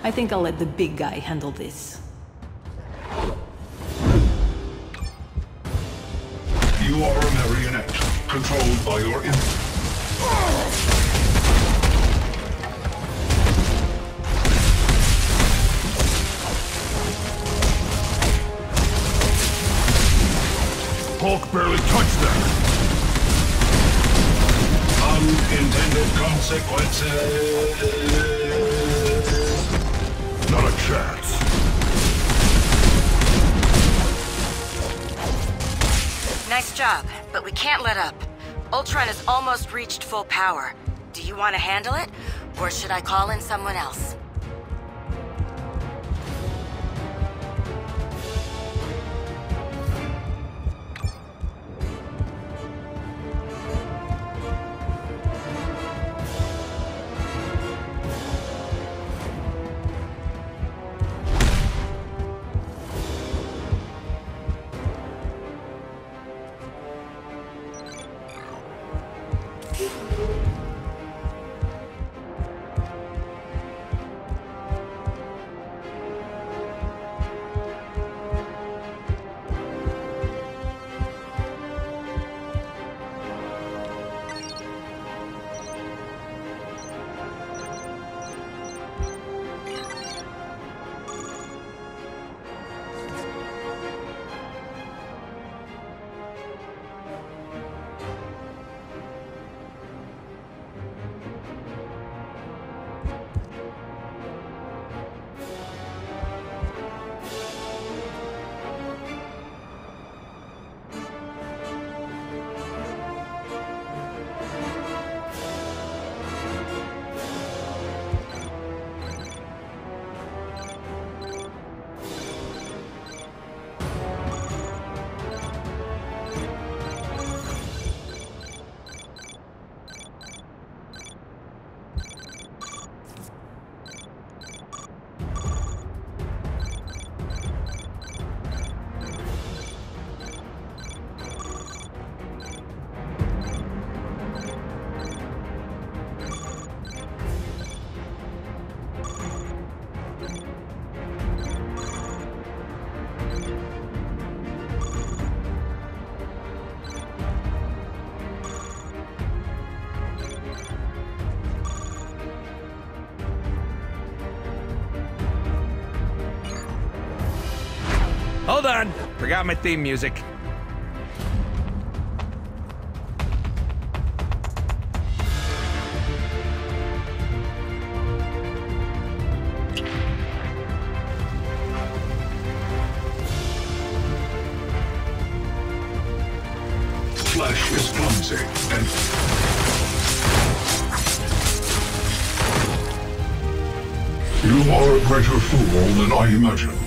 I think I'll let the big guy handle this. You are a marionette, controlled by your image. Hulk barely touched them. Unintended consequences. Not a chance. Nice job, but we can't let up. Ultron has almost reached full power. Do you want to handle it, or should I call in someone else? Hold on! Forgot my theme music. Flesh is clumsy and... You are a greater fool than I imagined.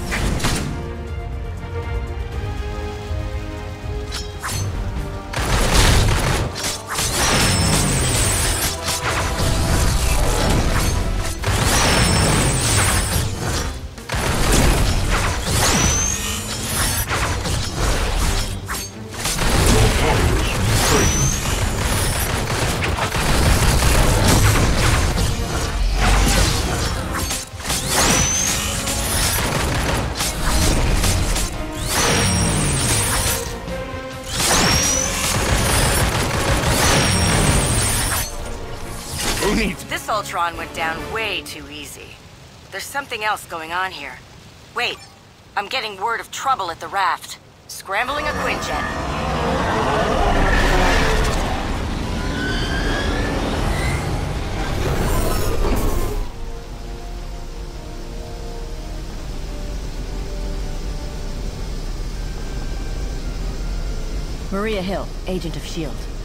This Ultron went down way too easy. There's something else going on here. Wait, I'm getting word of trouble at the raft. Scrambling a Quinjet. Maria Hill, agent of S.H.I.E.L.D.